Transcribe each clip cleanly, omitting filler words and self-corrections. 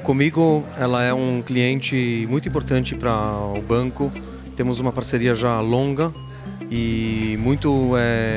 Comigo, ela é um cliente muito importante para o banco. Temos uma parceria já longa e muito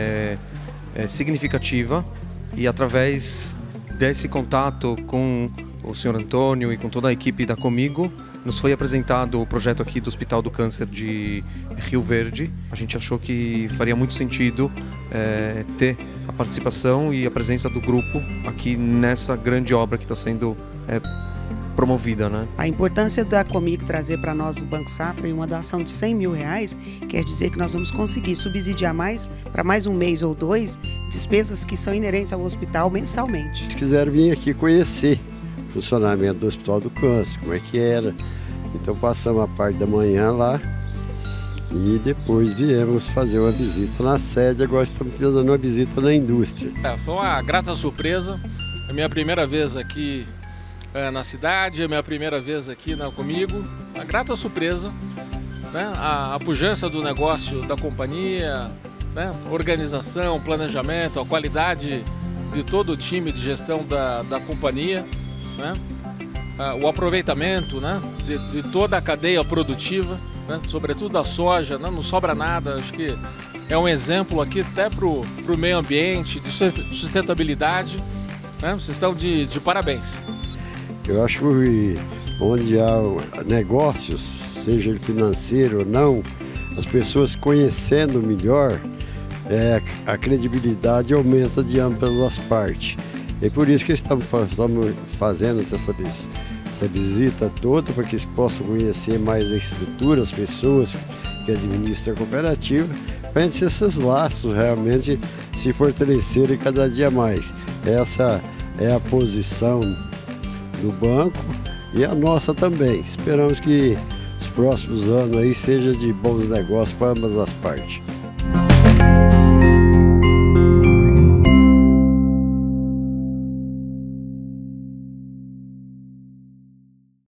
significativa. E através desse contato com o senhor Antônio e com toda a equipe da Comigo, nos foi apresentado o projeto aqui do Hospital do Câncer de Rio Verde. A gente achou que faria muito sentido ter a participação e a presença do grupo aqui nessa grande obra que está sendo promovida, né? A importância da Comigo trazer para nós o Banco Safra e uma doação de R$100 mil quer dizer que nós vamos conseguir subsidiar para mais um mês ou dois despesas que são inerentes ao hospital mensalmente. Eles quiseram vir aqui conhecer o funcionamento do Hospital do Câncer, como é que era. Então passamos a parte da manhã lá e depois viemos fazer uma visita na sede. Agora estamos fazendo uma visita na indústria. Foi uma grata surpresa, é a minha primeira vez aqui na cidade, é a minha primeira vez aqui Comigo. Uma grata surpresa, né? A pujança do negócio da companhia, né? Organização, planejamento, a qualidade de todo o time de gestão da companhia, né? O aproveitamento, né? de toda a cadeia produtiva, né? Sobretudo da soja, né? Não sobra nada. Acho que é um exemplo aqui até para o meio ambiente, de sustentabilidade, né? Vocês estão de parabéns. Eu acho que onde há negócios, seja ele financeiro ou não, as pessoas conhecendo melhor, a credibilidade aumenta de ambas as partes. É por isso que estamos fazendo essa visita toda, para que eles possam conhecer mais a estrutura, as pessoas que administram a cooperativa, para esses laços realmente se fortalecerem cada dia mais. Essa é a posição do banco e a nossa também. Esperamos que os próximos anos aí seja de bons negócios para ambas as partes.